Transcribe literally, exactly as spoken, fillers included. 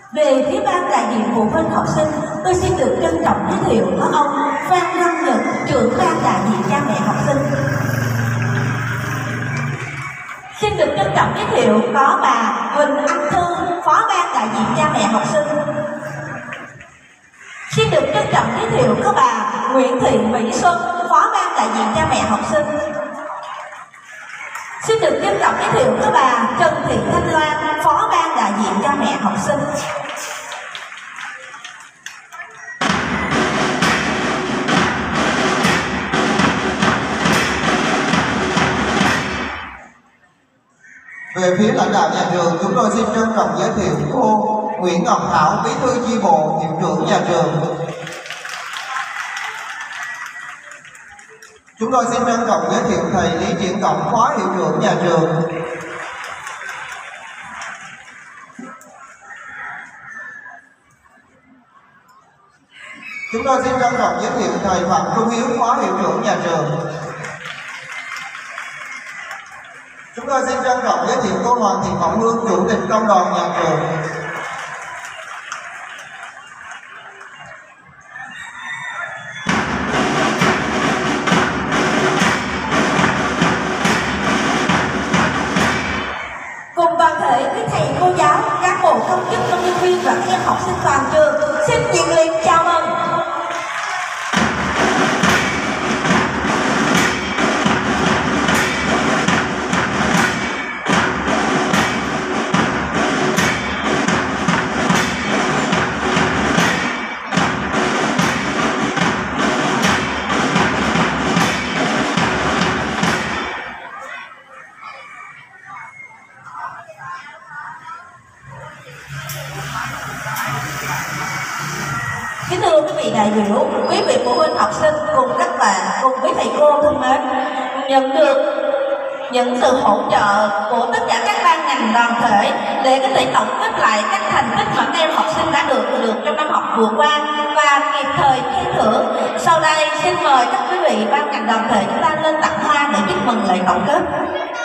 Về phía ban đại diện phụ huynh học sinh, tôi xin được trân trọng giới thiệu có ông Phan Văn Nhật, trưởng ban đại diện cha mẹ học sinh. Xin được trân trọng giới thiệu có bà Huỳnh Anh Thư, phó ban đại diện cha mẹ học sinh. Xin được trân trọng giới thiệu có bà Nguyễn Thị Mỹ Xuân, phó ban đại diện cha mẹ học sinh. Xin được trân trọng giới thiệu có bà Trần Thị Thanh Loan, phó ban đại diện cha mẹ học sinh. Về phía lãnh đạo nhà trường, chúng tôi xin trân trọng giới thiệu cô Nguyễn Ngọc Thảo, bí thư chi bộ, hiệu trưởng nhà trường. Chúng tôi xin trân trọng giới thiệu thầy Lý Triển Cộng, phó hiệu trưởng nhà trường. Chúng tôi xin trân trọng giới thiệu thầy Phạm Trung Hiếu, phó hiệu trưởng nhà trường. Chúng tôi xin trân trọng giới thiệu cô Hoàng Thị Ngọc Hương, chủ tịch công đoàn nhà trường. Cùng toàn thể quý thầy cô giáo, cán bộ công chức, công nhân viên và các em học sinh toàn trường xin nhiệt liệt chào mừng. Kính thưa quý vị đại biểu, quý vị phụ huynh học sinh cùng các bạn, cùng quý thầy cô thân mến, nhận được những sự hỗ trợ của tất cả các ban ngành đoàn thể để có thể tổng kết lại các thành tích mà các em học sinh đã được được trong năm học vừa qua và kịp thời khen thưởng. Sau đây xin mời các quý vị ban ngành đoàn thể chúng ta lên tặng hoa để chúc mừng lễ tổng kết.